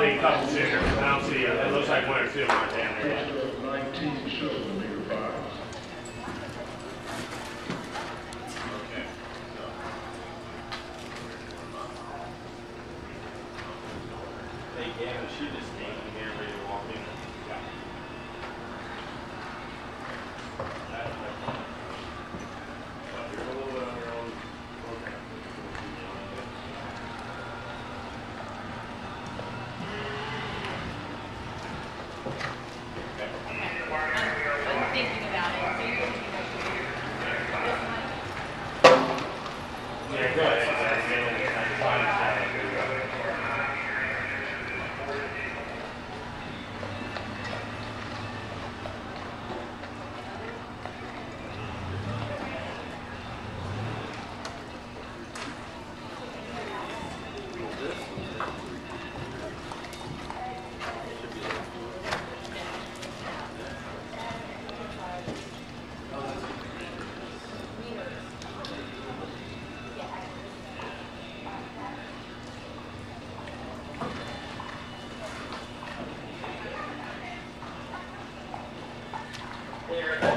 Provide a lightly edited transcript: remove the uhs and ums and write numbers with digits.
probably a couple sooner. I don't see, it looks like one or two aren't down there yet. 19 shows the leader fives. Okay. Hey, Gavin, she just came in here ready to walk in. Yeah. You're a little bit on your own program. I'm thinking about it. Yeah, go ahead. There.